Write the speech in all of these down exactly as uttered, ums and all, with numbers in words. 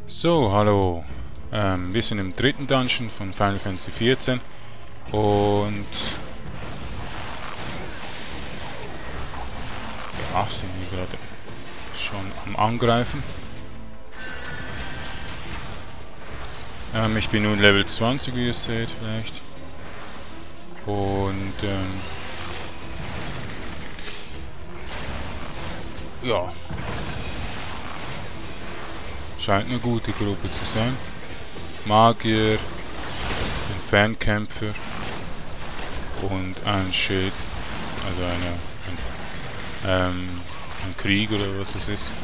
So, hallo. Ähm, wir sind im dritten Dungeon von Final Fantasy vierzehn und ja, sind wir gerade schon am Angreifen. Ähm, ich bin nun Level zwanzig, wie ihr seht vielleicht. Und ähm, ja, scheint eine gute Gruppe zu sein. Magier, ein Fernkämpfer und ein Schild, also eine, ein, ähm, ein Krieg oder was es ist.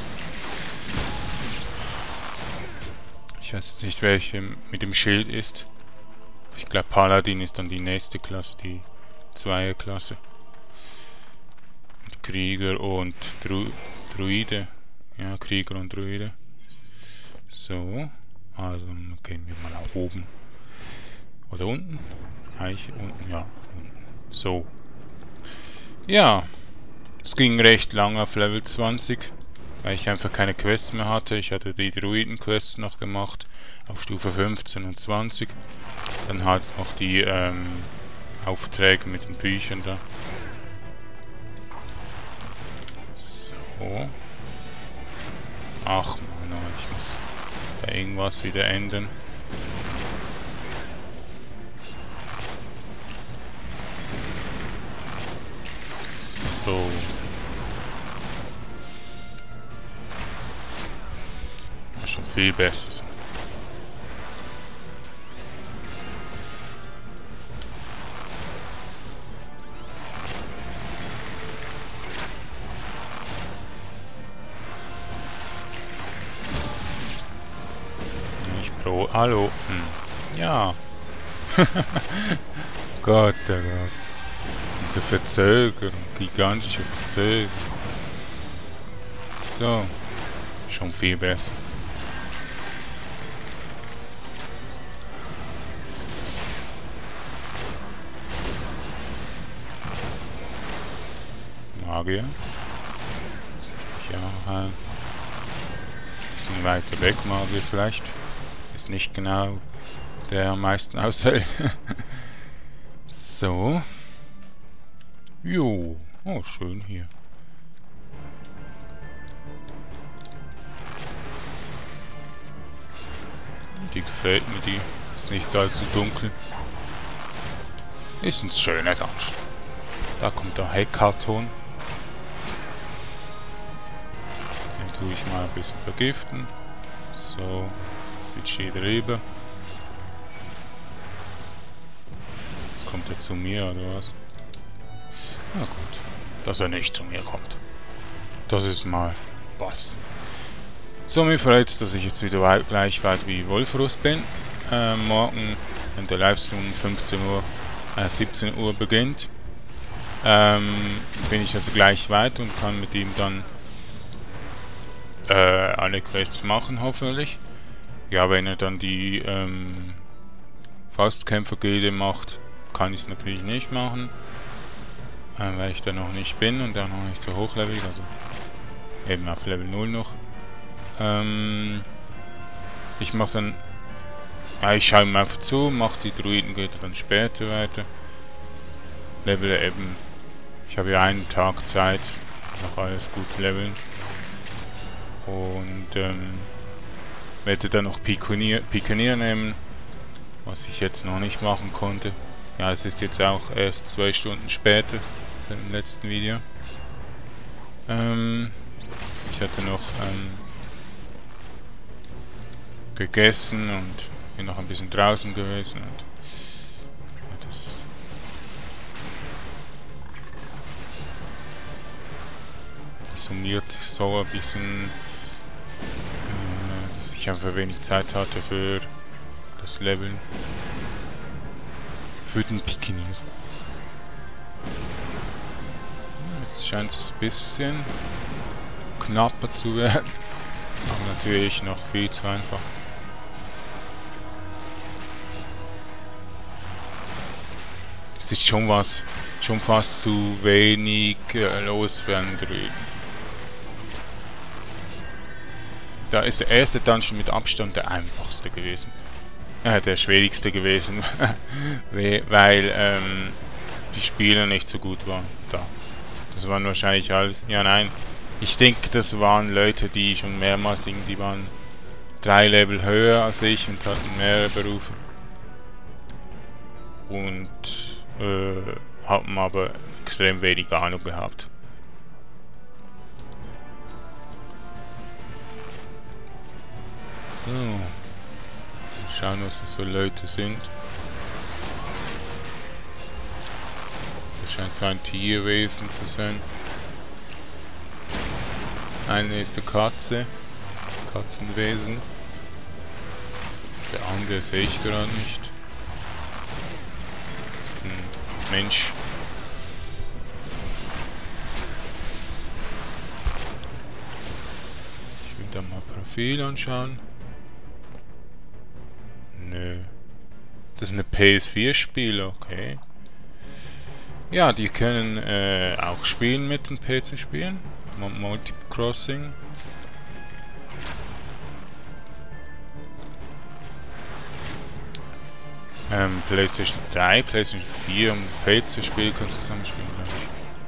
Ich weiß jetzt nicht, welche mit dem Schild ist. Ich glaube, Paladin ist dann die nächste Klasse, die Zweierklasse. Und Krieger und Dru Druide. Ja, Krieger und Druide. So, also gehen wir mal nach oben. Oder unten? Eigentlich unten, ja. Unten. So. Ja, es ging recht lang auf Level zwanzig, weil ich einfach keine Quests mehr hatte. Ich hatte die Druiden-Quests noch gemacht auf Stufe fünfzehn und zwanzig. Dann halt noch die ähm, Aufträge mit den Büchern da. So. Ach man, ich muss da irgendwas wieder ändern. So. Das ist schon viel besser so. Pro, hallo. Hm. Ja. Gott, oh Gott. Diese Verzögerung, gigantische Verzögerung. So. Schon viel besser. Magier. Ja, ein bisschen weiter weg, Magier vielleicht. Ist nicht genau der am meisten aushält. So. Jo. Oh, schön hier. Die gefällt mir, die ist nicht allzu dunkel. Ist ein schöner Dungeon. Da kommt der Hekaton. Den tue ich mal ein bisschen vergiften. So. Switch hier drüber. Jetzt kommt er zu mir, oder was? Na gut. Dass er nicht zu mir kommt. Das ist mal was. So, mir freut es, dass ich jetzt wieder weit, gleich weit wie Wolfrust bin. Äh, morgen, wenn der Livestream um fünfzehn Uhr, äh, siebzehn Uhr beginnt, ähm, bin ich also gleich weit und kann mit ihm dann äh, alle Quests machen, hoffentlich. Ja, wenn er dann die ähm, Faustkämpfer-Gilde macht, kann ich es natürlich nicht machen, äh, weil ich da noch nicht bin und da noch nicht so hochlevelig, also eben auf Level null noch. Ähm, ich mache dann, ja, ich schaue ihm einfach zu, mache die Druiden-Gilde dann später weiter. Level eben, ich habe ja einen Tag Zeit, noch alles gut leveln. Und ähm, werde dann noch Pikonier, Pikonier nehmen, was ich jetzt noch nicht machen konnte. Ja, es ist jetzt auch erst zwei Stunden später, seit dem letzten Video. Ähm, ich hatte noch ähm, gegessen und bin noch ein bisschen draußen gewesen und ja, das summiert sich so ein bisschen, dass ich einfach wenig Zeit hatte für das Leveln. Für den Pikenier. Jetzt scheint es ein bisschen knapper zu werden. Aber natürlich noch viel zu einfach. Es ist schon was, schon fast zu wenig äh, los werden drüben. Da ist der erste Dungeon mit Abstand der einfachste gewesen. Äh, der schwierigste gewesen. Weil ähm, die Spieler nicht so gut waren. Da. Das waren wahrscheinlich alles... Ja, nein. Ich denke, das waren Leute, die schon mehrmals... Die waren drei Level höher als ich und hatten mehrere Berufe. Und äh, haben aber extrem wenig Ahnung gehabt. So. Schauen, was das für Leute sind. Das scheint so ein Tierwesen zu sein. Eine ist eine Katze. Katzenwesen. Der andere sehe ich gerade nicht. Das ist ein Mensch. Ich will da mal Profil anschauen. Nö. Das ist eine P S vier Spiel, okay. Ja, die können äh, auch spielen mit den P C spielen. Multicrossing. Ähm, PlayStation drei, PlayStation vier und P C-Spiel können zusammen spielen, glaube ich.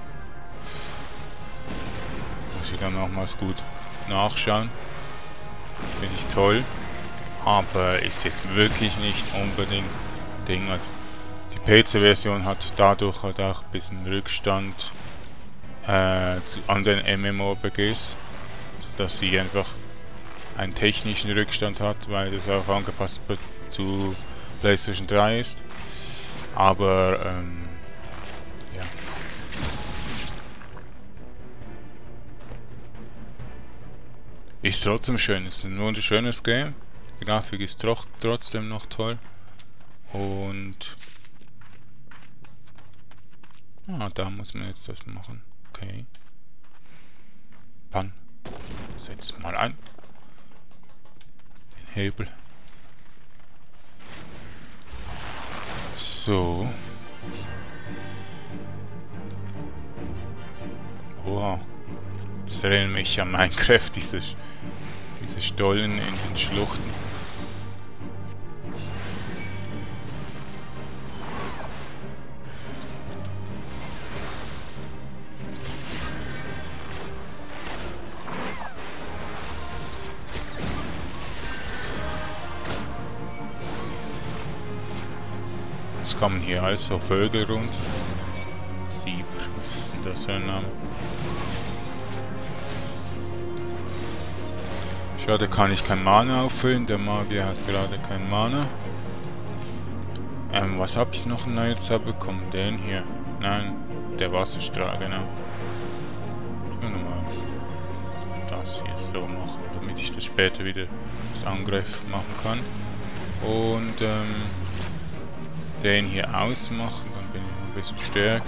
Muss ich dann nochmals gut nachschauen. Finde ich toll. Aber ist jetzt wirklich nicht unbedingt ein Ding. Also die P C-Version hat dadurch halt auch ein bisschen Rückstand äh, zu anderen MMORPGs. Also, dass sie einfach einen technischen Rückstand hat, weil das auch angepasst wird zu PlayStation drei ist. Aber ähm, ja. Ist trotzdem schön. Ist ein wunderschönes Game. Die Grafik ist tro trotzdem noch toll. Und ah, da muss man jetzt das machen. Okay. Pan. Setz mal ein. Den Hebel. So. Wow. Das erinnert mich an Minecraft, diese, diese Stollen in den Schluchten. Es kommen hier also Vögel rund. Sieber, was ist denn das für ein Name? Schade, kann ich kein Mana auffüllen. Der Magier hat gerade kein Mana. Ähm, was habe ich noch Neues bekommen? Den hier. Nein, der Wasserstrahl, genau. Ich will nochmal das hier so machen, damit ich das später wieder als Angriff machen kann. Und ähm, den hier ausmachen, dann bin ich noch ein bisschen stärker.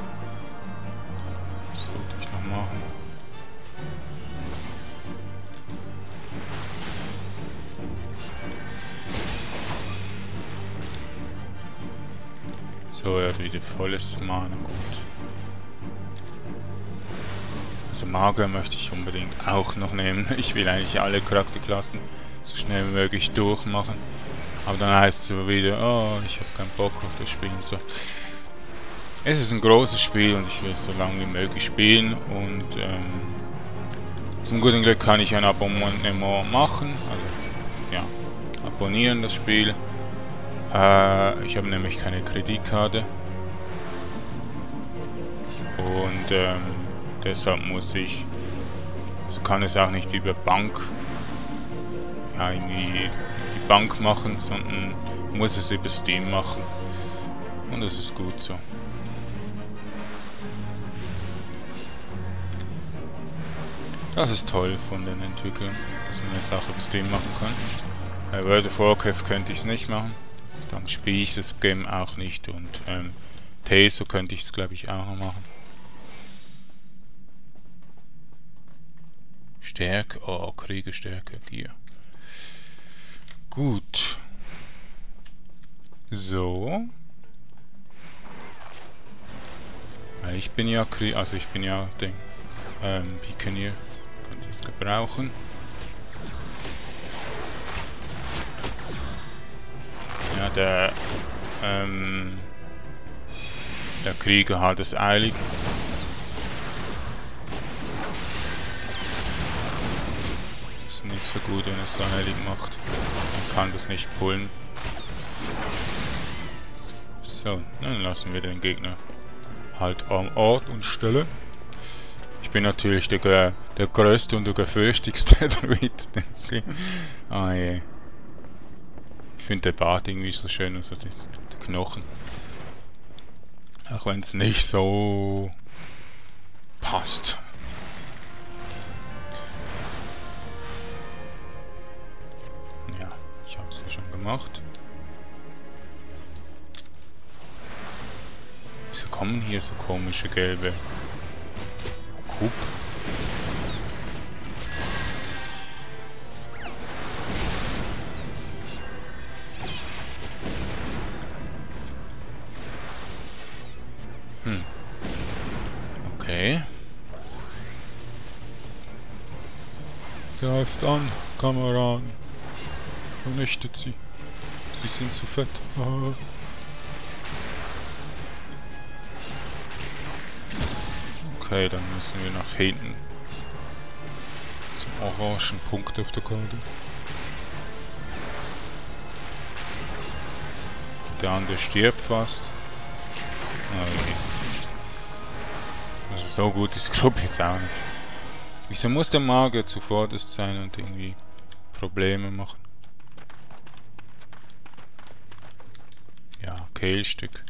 Das sollte ich noch machen. So, er hat wieder volles Mana, gut. Also Magier möchte ich unbedingt auch noch nehmen. Ich will eigentlich alle Charakterklassen so schnell wie möglich durchmachen. Aber dann heißt es immer wieder, oh, ich habe keinen Bock auf das Spiel und so. Es ist ein großes Spiel und ich will es so lange wie möglich spielen. Und ähm, zum guten Glück kann ich ein Abonnement machen. Also, ja, abonnieren das Spiel. Äh, ich habe nämlich keine Kreditkarte. Und ähm, deshalb muss ich, also kann es auch nicht über Bank, ja, irgendwie die Bank machen, sondern muss es über Steam machen. Und das ist gut so. Das ist toll von den Entwicklern, dass man eine Sache über Steam machen kann. Bei World of Warcraft könnte ich es nicht machen. Dann spiele ich das Game auch nicht. Und ähm, Teso könnte ich es, glaube ich, auch noch machen. Stärke, oh, Kriegerstärke, hier. Gut. So. Weil ich bin ja Krieg, also ich bin ja den ähm, Pikenier. Kann ich das gebrauchen. der, ähm, der Krieger hat es eilig. Ist nicht so gut, wenn es so eilig macht. Man kann das nicht pullen. So, dann lassen wir den Gegner halt am Ort und Stelle. Ich bin natürlich der, der größte und der gefürchtigste Druid, den es gibt. Ah je. Ich finde der Bart irgendwie so schön, also die, die Knochen. Auch wenn es nicht so passt. Ja, ich habe es ja schon gemacht. Wieso kommen hier so komische gelbe Kup? Hm. Okay. Greift an, Kameraden. Vernichtet sie. Sie sind zu fett. Ah. Okay, dann müssen wir nach hinten. Zum orangen Punkt auf der Karte. Der andere stirbt fast. Okay. Also so gut ist Gruppe jetzt auch nicht. Wieso muss der Magier zuvorderst sein und irgendwie Probleme machen? Ja, Kehlstück.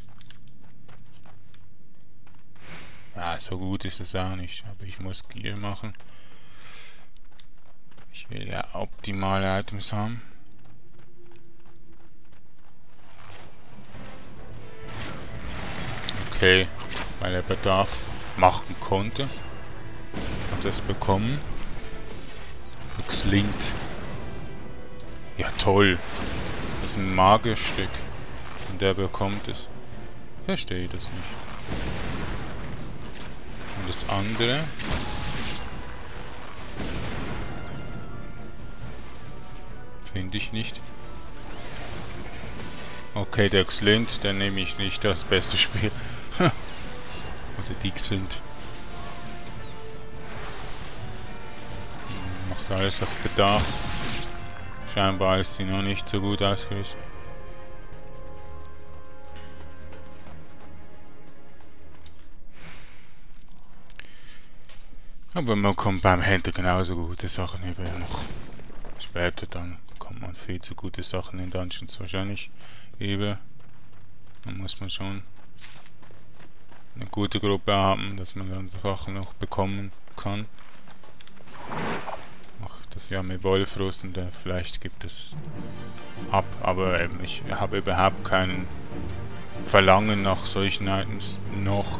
Ja, so gut ist es auch nicht, aber ich muss Gier machen. Ich will ja optimale Items haben. Okay, weil er Bedarf machen konnte. Hat es bekommen. Gelingt. Ja toll. Das ist ein Magierstück. Und der bekommt es. Verstehe das nicht. Und das andere. Finde ich nicht. Okay, der Xlint, den nehme ich nicht das beste Spiel. Oder die Xlint. Macht alles auf Bedarf. Scheinbar ist sie noch nicht so gut ausgerüstet. Aber man kommt beim Händler genauso gute Sachen über noch. Später dann kommt man viel zu gute Sachen in Dungeons wahrscheinlich über. Dann muss man schon eine gute Gruppe haben, dass man dann Sachen noch bekommen kann. Ach, das ja mit Wolfrost und äh, vielleicht gibt es ab, aber ähm, ich habe überhaupt kein Verlangen nach solchen Items noch.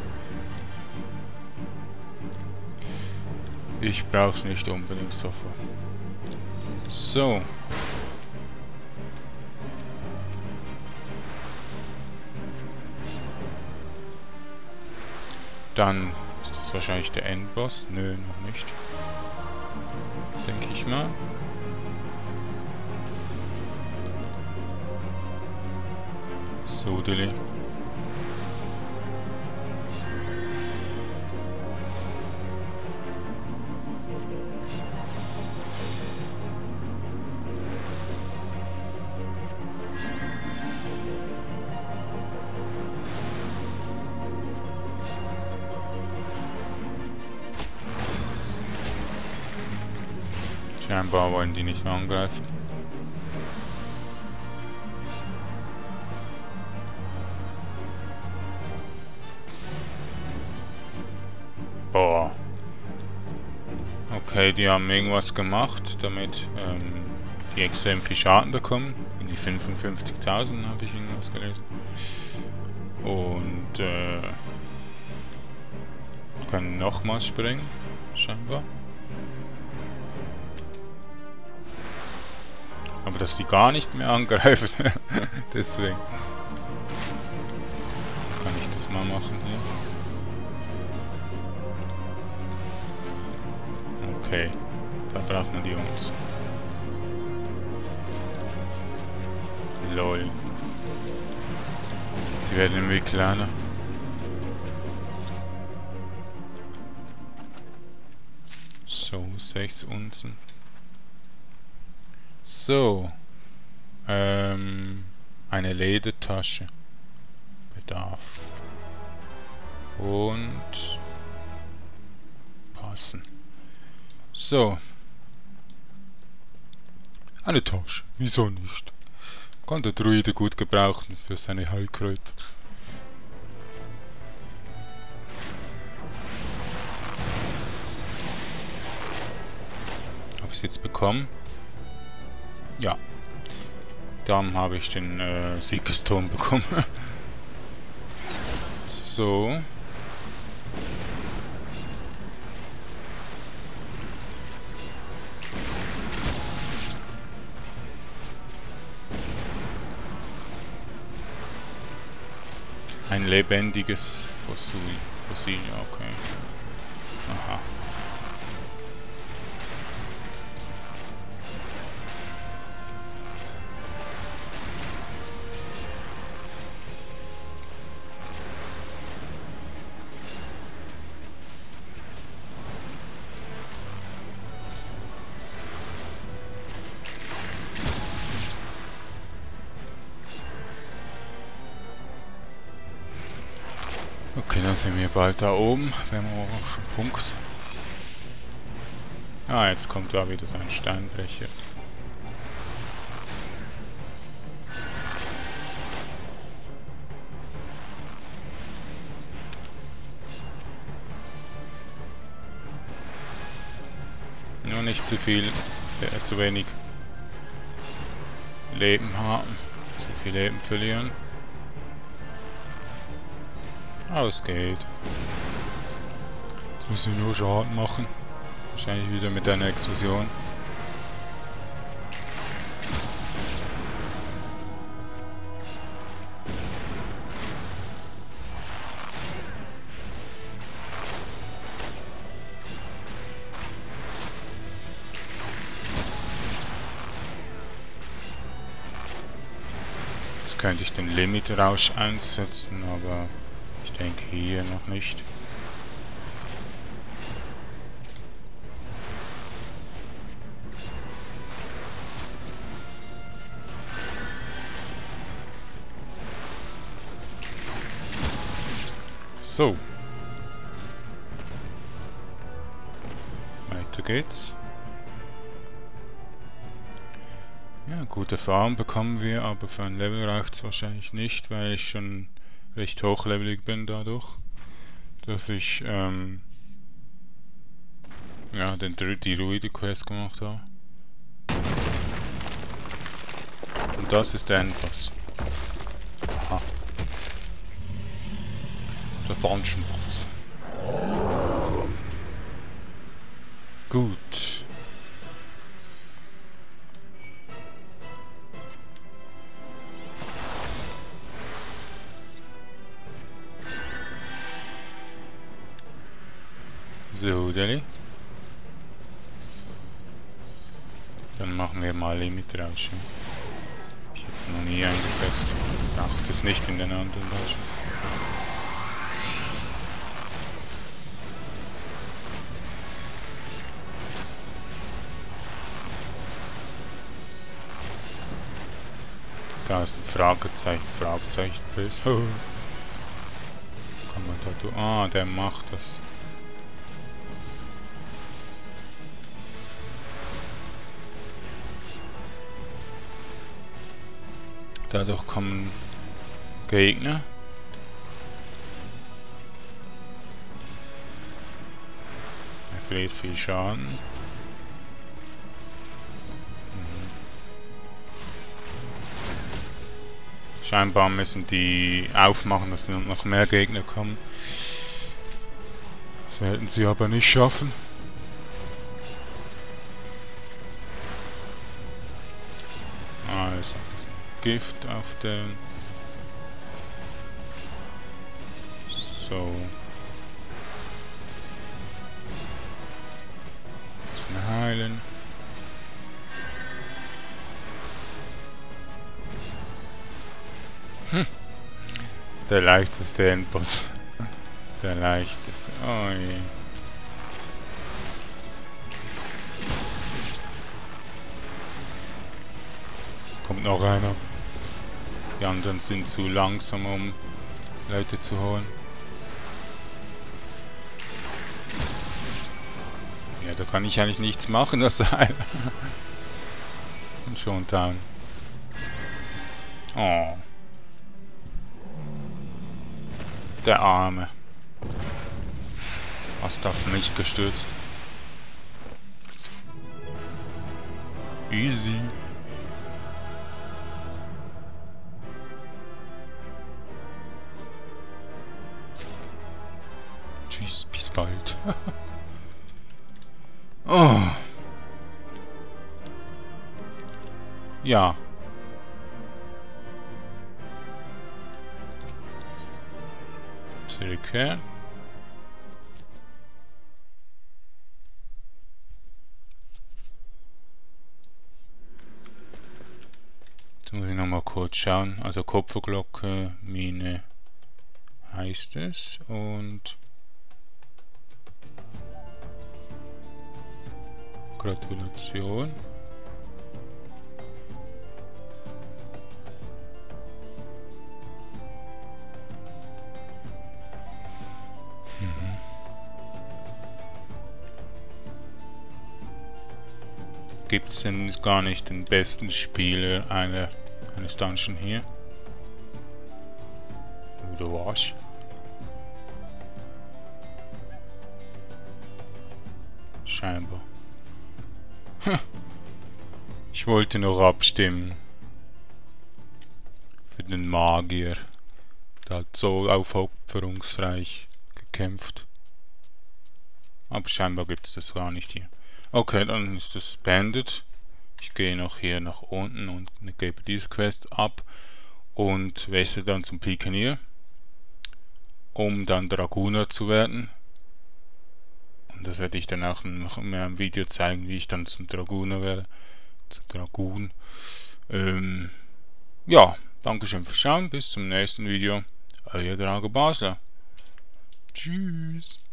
Ich brauche es nicht unbedingt sofort. So. Dann ist das wahrscheinlich der Endboss. Nö, noch nicht. Denke ich mal. Sodeli. Scheinbar wollen die nicht mehr angreifen. Boah. Okay, die haben irgendwas gemacht, damit ähm, die extrem viel Schaden bekommen. In die fünfundfünfzigtausend habe ich irgendwas gelesen. Und äh, können nochmals springen, scheinbar. Aber dass die gar nicht mehr angreifen, deswegen kann ich das mal machen hier. Okay, da braucht man die uns. Lol. Die werden irgendwie kleiner. So, sechs Unzen. So. Ähm, eine Ledertasche. Bedarf. Und passen. So. Eine Tasche. Wieso nicht? Kann der Druide gut gebrauchen für seine Heilkräuter. Habe ich es jetzt bekommen? Ja. Dann habe ich den äh, Siegeston bekommen. So. Ein lebendiges Fossil. Fossil, okay. Aha. Okay, dann sind wir bald da oben. Wir haben auch schon einen Punkt. Ah, jetzt kommt da wieder so ein Steinbrecher. Nur nicht zu viel, äh, zu wenig Leben haben. Zu viel Leben verlieren. Aber es geht. Jetzt müssen wir nur Schaden machen. Wahrscheinlich wieder mit einer Explosion. Jetzt könnte ich den Limit-Rausch einsetzen, aber ich denke hier noch nicht. So. Weiter geht's. Ja, gute Farm bekommen wir, aber für ein Level reicht es wahrscheinlich nicht, weil ich schon recht hochlevelig bin dadurch, dass ich ähm, ja, den, die Druide-Quest gemacht habe. Und das ist der Endboss. Aha. Der Dungeon Boss. Gut. So, Deli. Dann machen wir mal Limit-Rausch. Hab ich jetzt noch nie eingesetzt. Braucht es nicht in den anderen Dungeons. Da ist ein Fragezeichen, Fragezeichen Fels. Kann man da tun? Ah, der macht das. Dadurch kommen Gegner. Er verliert viel Schaden. Scheinbar müssen die aufmachen, dass noch mehr Gegner kommen. Das werden sie aber nicht schaffen. Also, Gift auf den... So. Müssen heilen. Der leichteste Endboss. Der leichteste. Oh je. Kommt noch einer. Die anderen sind zu langsam, um Leute zu holen. Ja, da kann ich eigentlich nichts machen, das Seil. Und schon down. Oh. Der Arme. Fast auf mich gestürzt. Easy. Tschüss, bis bald. Oh. Ja. Zurückkehren. Jetzt muss ich noch mal kurz schauen. Also Kupferglocke, Mine heißt es und Gratulation. Mhm. Gibt es denn gar nicht den besten Spieler einer, eines Dungeon hier? Oder was? Scheinbar. Ich wollte noch abstimmen. Für den Magier. Der hat so aufopferungsreich gekämpft. Aber scheinbar gibt es das gar nicht hier. Okay, dann ist das beendet. Ich gehe noch hier nach unten und gebe diese Quest ab. Und wechsle dann zum Pikenier. Um dann Dragoner zu werden. Und das werde ich dann auch noch in einem Video zeigen, wie ich dann zum Dragoner werde. Zu Dragoon. Ähm, ja, Dankeschön fürs Schauen. Bis zum nächsten Video. Euer Drago Basler. Tschüss.